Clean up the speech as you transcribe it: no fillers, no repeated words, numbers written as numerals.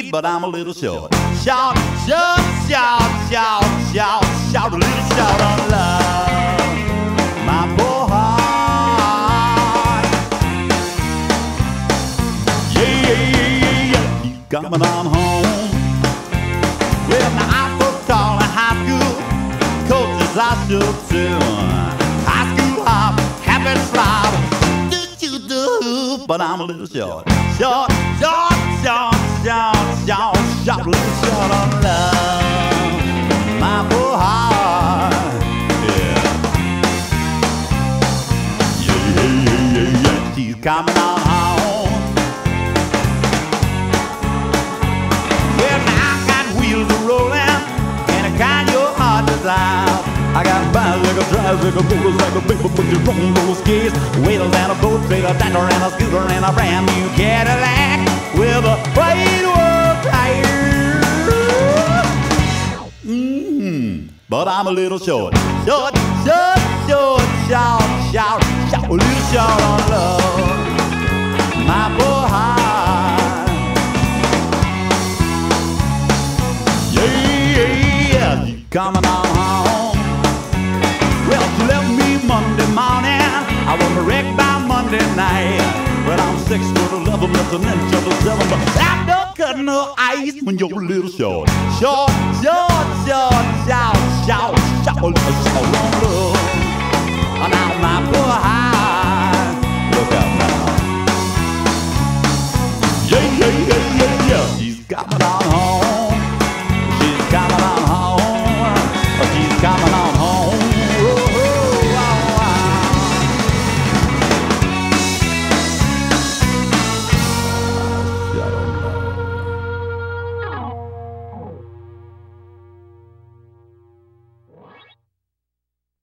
sweet, but I'm a little short. Shout, shout, shout, shout, shout, shout a little shout on love, my poor heart. Yeah, yeah, yeah, yeah, yeah. Keep coming on home. Well, now I so tall in high school, coaches I should too. High school hop, happy slide, do, but I'm a little short. Short, short, short, short, short, short, a little short on love, my poor heart. Yeah, yeah, yeah, yeah, yeah, yeah. She's coming on home. Well, now I got wheels a rolling, and a kind your heart desires. I got a bicycle, tricycle, motorcycle, paper, but you run those skates. Wheels and a boat trailer, tractor and a scooter and a brand new Cadillac with a white world tire. But I'm a little short. Short, short, short, shout, shout, shout, a little short on love, my poor heart. Yeah, yeah, yeah, you coming on home. Well, she left me Monday morning. I was wrecked by Monday night. Well, I'm 6'11", that's an inch of a 7, but I'm not cutting no ice when you're a little short. Short, short, short, shout, shout, shout, a little short on love. And now my poor heart, look out now. Yeah, yeah, yeah, yeah, yeah, she's got it all.